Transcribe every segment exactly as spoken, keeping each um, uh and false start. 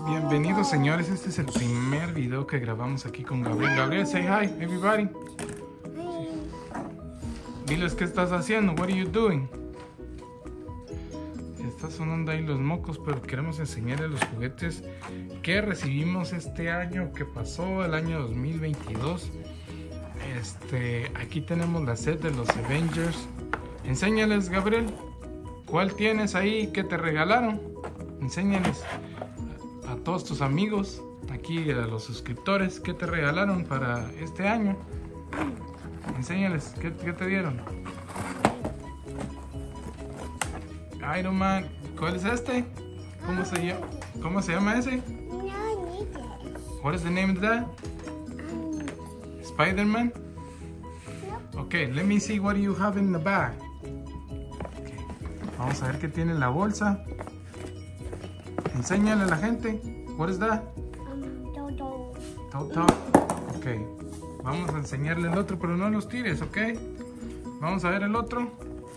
Bienvenidos, señores, este es el primer video que grabamos aquí con Gabriel. Gabriel, say hi, everybody. Diles qué estás haciendo, what are you doing? Está sonando ahí los mocos, pero queremos enseñarles los juguetes que recibimos este año, que pasó el año dos mil veintidós. Este, aquí tenemos la set de los Avengers. Enséñales, Gabriel, ¿cuál tienes ahí que te regalaron? Enséñales a todos tus amigos, aquí a los suscriptores, ¿qué te regalaron para este año? Enséñales, ¿qué, qué te dieron? Iron Man, ¿cuál es este? ¿Cómo se llama? ¿Cómo se llama ese? What is the name of that? Spider-Man? Okay, let me see what you have in the bag. Okay. Vamos a ver qué tiene en la bolsa. Enséñale a la gente. What is that? Um, Toto. Toto. Ok. Vamos a enseñarle el otro, pero no los tires, ¿ok? Vamos a ver el otro.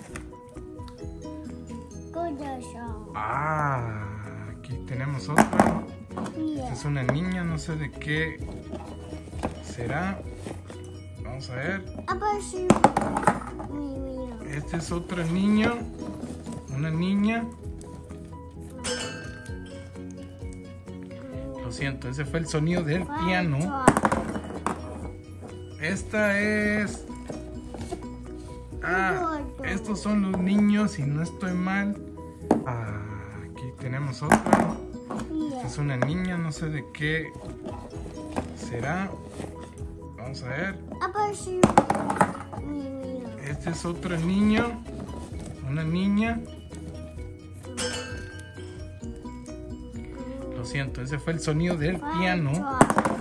Ah, aquí tenemos otro. Esta es una niña, no sé de qué será. Vamos a ver. Este es otro niño. Una niña. Lo siento, ese fue el sonido del piano. Esta es... Ah, estos son los niños, si no estoy mal. Ah, aquí tenemos otra. Esta es una niña, no sé de qué será. Vamos a ver. Este es otro niño. Una niña. Lo siento, ese fue el sonido del piano.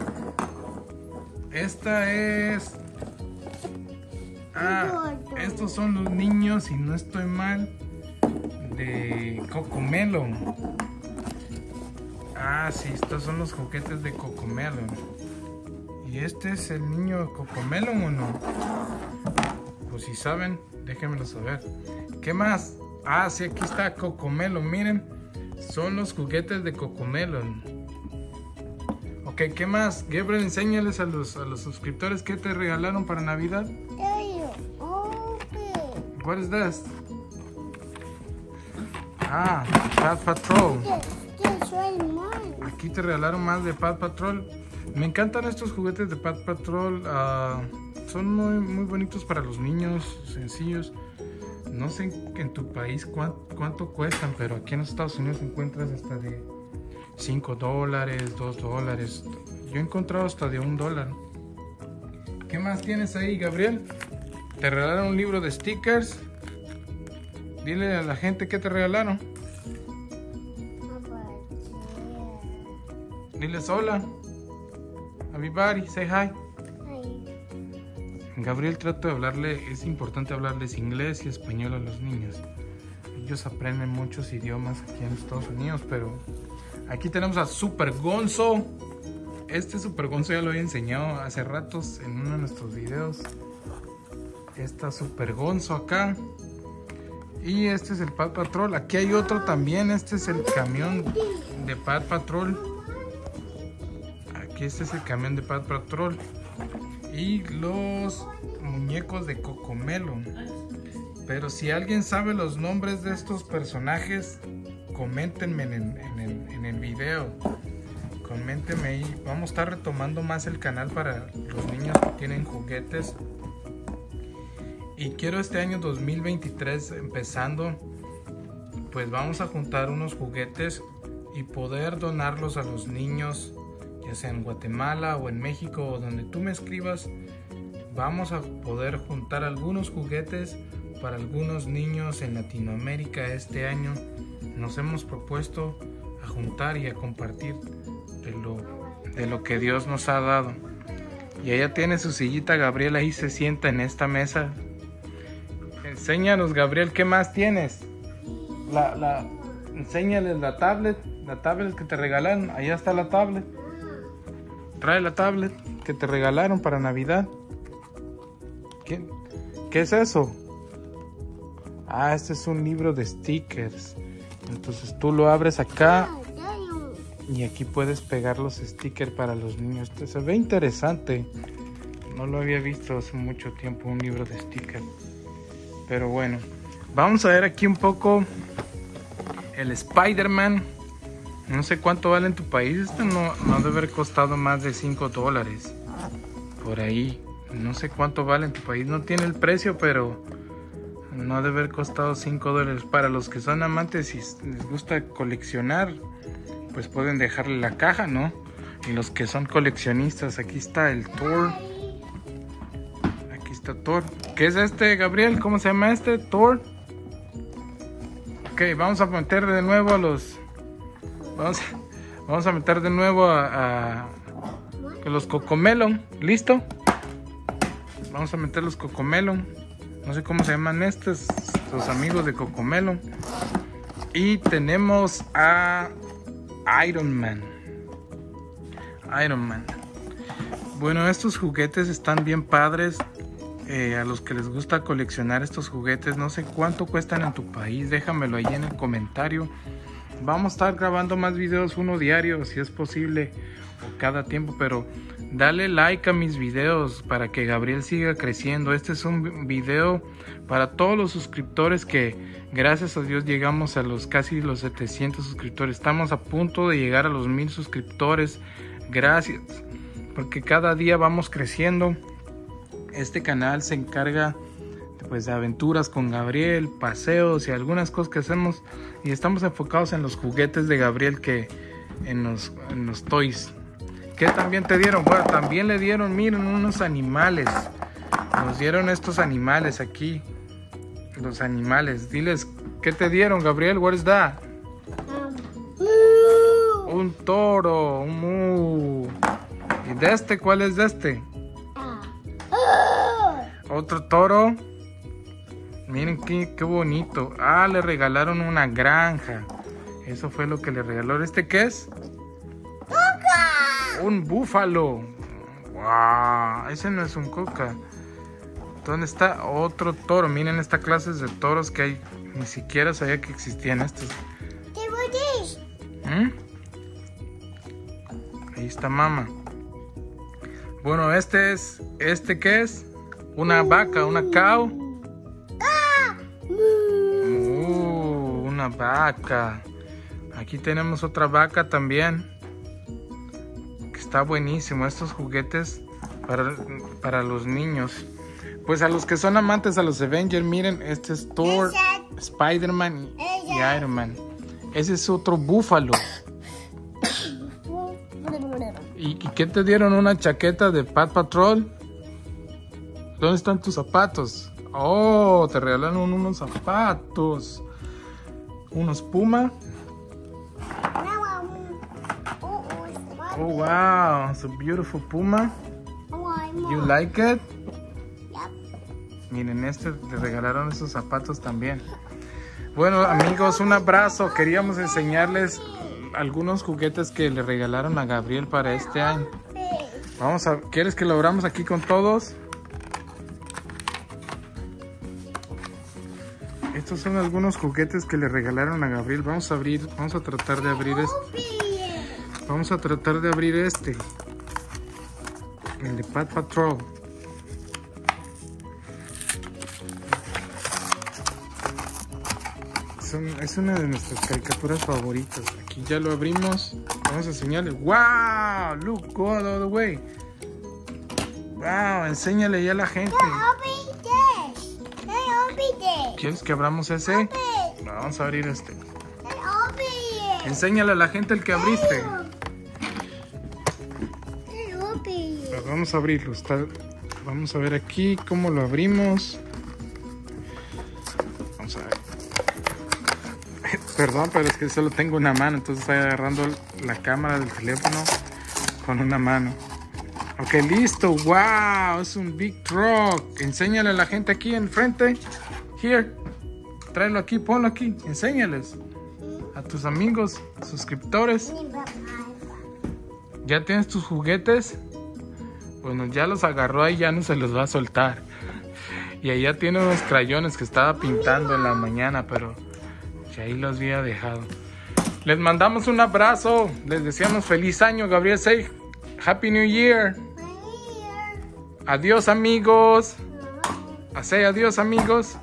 Esta es... Ah, estos son los niños, si no estoy mal, de Cocomelon. Ah, sí, estos son los juguetes de Cocomelon. ¿Y este es el niño de Cocomelon o no? Pues si saben, déjenmelo saber. ¿Qué más? Ah, sí, aquí está Cocomelon, miren. Son los juguetes de Cocomelon. Ok, ¿qué más? Gabriel, enséñales a los, a los suscriptores qué te regalaron para Navidad. What is this? Ah, Paw Patrol. Aquí te regalaron más de Paw Patrol. Me encantan estos juguetes de Paw Patrol. Uh, son muy, muy bonitos para los niños, sencillos. No sé en, en tu país cuánto, cuánto cuestan, pero aquí en los Estados Unidos encuentras hasta de cinco dólares, dos dólares. Yo he encontrado hasta de un dólar. ¿Qué más tienes ahí, Gabriel? Te regalaron un libro de stickers. Dile a la gente qué te regalaron. Diles hola. Everybody, say hi. Gabriel trata de hablarle, es importante hablarles inglés y español a los niños. Ellos aprenden muchos idiomas aquí en Estados Unidos, pero aquí tenemos a Super Gonzo. Este Super Gonzo ya lo había enseñado hace ratos en uno de nuestros videos. Está Super Gonzo acá. Y este es el Paw Patrol. Aquí hay otro también. Este es el camión de Paw Patrol. Aquí este es el camión de Paw Patrol. Y los muñecos de Cocomelon. Pero si alguien sabe los nombres de estos personajes, coméntenme en el, en el, en el video. Coméntenme ahí. Vamos a estar retomando más el canal para los niños que tienen juguetes. Y quiero este año dos mil veintitrés empezando, pues vamos a juntar unos juguetes y poder donarlos a los niños, ya sea en Guatemala o en México o donde tú me escribas. Vamos a poder juntar algunos juguetes para algunos niños en Latinoamérica este año. Nos hemos propuesto a juntar y a compartir de lo, de lo que Dios nos ha dado. Y ella tiene su sillita, Gabriel, ahí se sienta en esta mesa. Enséñanos, Gabriel, ¿qué más tienes? La, la, enséñales la tablet, la tablet que te regalaron. Allá está la tablet. Trae la tablet que te regalaron para Navidad. ¿Qué, qué es eso? Ah, este es un libro de stickers. Entonces tú lo abres acá Y aquí puedes pegar los stickers para los niños. Esto se ve interesante. No lo había visto hace mucho tiempo, un libro de stickers. Pero bueno, vamos a ver aquí un poco el Spider-Man. No sé cuánto vale en tu país. Este no, no debe haber costado más de cinco dólares. Por ahí. No sé cuánto vale en tu país. No tiene el precio, pero no debe haber costado cinco dólares. Para los que son amantes y les gusta coleccionar, pues pueden dejarle la caja, ¿no? Y los que son coleccionistas, aquí está el Thor. Aquí está Thor. ¿Qué es este, Gabriel? ¿Cómo se llama este? Thor. Ok, vamos a meter de nuevo a los... Vamos a, vamos a meter de nuevo a, a, a los Cocomelon. ¿Listo? Vamos a meter los Cocomelon. No sé cómo se llaman estos, los amigos de Cocomelon. Y tenemos a Iron Man. Iron Man. Bueno, estos juguetes están bien padres. Eh, a los que les gusta coleccionar estos juguetes, no sé cuánto cuestan en tu país. Déjamelo ahí en el comentario. Vamos a estar grabando más videos, uno diario, si es posible, o cada tiempo, pero dale like a mis videos para que Gabriel siga creciendo. Este es un video para todos los suscriptores que, gracias a Dios, llegamos a los casi los setecientos suscriptores. Estamos a punto de llegar a los mil suscriptores. Gracias, porque cada día vamos creciendo. Este canal se encarga pues de aventuras con Gabriel, paseos y algunas cosas que hacemos, y estamos enfocados en los juguetes de Gabriel, que en los, en los toys. ¿Qué también te dieron? Bueno, también le dieron, miren, unos animales. Nos dieron estos animales aquí. Los animales. Diles, ¿qué te dieron, Gabriel? What is that? Um, un toro, un mu. ¿Y de este? ¿Cuál es de este? Otro toro. Miren qué, qué bonito. Ah, le regalaron una granja. Eso fue lo que le regaló. ¿Este qué es? ¡Coca! Un búfalo. Wow, ese no es un coca. ¿Dónde está otro toro? Miren esta clase de toros que hay. Ni siquiera sabía que existían estos. ¿Mm? Ahí está mamá. Bueno, este es... ¿Este qué es? Una vaca, una cow. Uh, una vaca. Aquí tenemos otra vaca también, que está buenísimo. Estos juguetes para, para los niños. Pues a los que son amantes a los Avengers, miren, este es Thor, Spider-Man y Iron Man. Ese es otro búfalo. ¿Y, ¿Y qué te dieron? Una chaqueta de Paw Patrol. ¿Dónde están tus zapatos? Oh, te regalaron unos zapatos. Unos Puma. Oh, wow. It's a beautiful Puma. You like it? Miren, este te regalaron esos zapatos también. Bueno, amigos, un abrazo. Queríamos enseñarles algunos juguetes que le regalaron a Gabriel para este año. Vamos a... ¿Quieres que lo abramos aquí con todos? Estos son algunos juguetes que le regalaron a Gabriel. Vamos a abrir, vamos a tratar de abrir este. Vamos a tratar de abrir este. El de Paw Patrol. Son, es una de nuestras caricaturas favoritas. Aquí ya lo abrimos. Vamos a enseñarle. ¡Wow! Look, go all the way. ¡Wow! Enséñale ya a la gente. ¿Quieres que abramos ese? Vamos a abrir este. Enséñale a la gente el que abriste. Pero vamos a abrirlo. Está... Vamos a ver aquí cómo lo abrimos. Vamos a ver. Perdón, pero es que solo tengo una mano, entonces estoy agarrando la cámara del teléfono con una mano. Ok, listo. Wow, es un big truck. Enséñale a la gente aquí enfrente. Here, tráelo aquí, ponlo aquí, enséñales a tus amigos, suscriptores. ¿Ya tienes tus juguetes? Bueno, ya los agarró ahí, ya no se los va a soltar. Y allá tiene unos crayones que estaba pintando en la mañana, pero ya ahí los había dejado. Les mandamos un abrazo. Les deseamos feliz año. Gabriel, say Happy New Year. Adiós, amigos. Say adiós, amigos.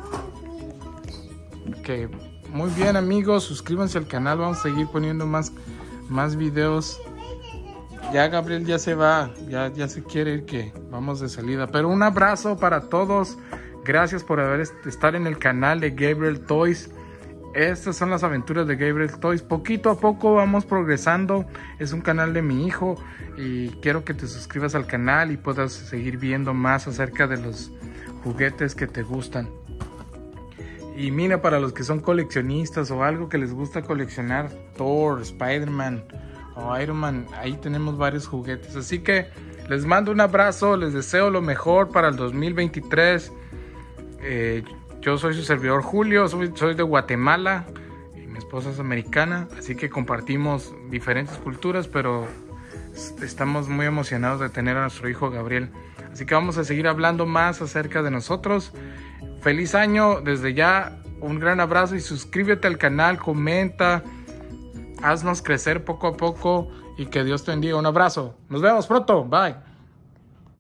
Ok, muy bien, amigos. Suscríbanse al canal. Vamos a seguir poniendo más, más videos. Ya Gabriel ya se va. Ya, ya se quiere ir, que vamos de salida. Pero un abrazo para todos. Gracias por haber estar en el canal de Gabriel Toys. Estas son las aventuras de Gabriel Toys. Poquito a poco vamos progresando. Es un canal de mi hijo y quiero que te suscribas al canal y puedas seguir viendo más acerca de los juguetes que te gustan. Y mira, para los que son coleccionistas o algo que les gusta coleccionar, Thor, Spider-Man o Iron Man, ahí tenemos varios juguetes. Así que les mando un abrazo, les deseo lo mejor para el dos mil veintitrés. Eh, Yo soy su servidor Julio, soy, soy de Guatemala y mi esposa es americana, así que compartimos diferentes culturas, pero estamos muy emocionados de tener a nuestro hijo Gabriel. Así que vamos a seguir hablando más acerca de nosotros. Feliz año desde ya, un gran abrazo y suscríbete al canal, comenta, haznos crecer poco a poco y que Dios te bendiga. Un abrazo, nos vemos pronto, bye.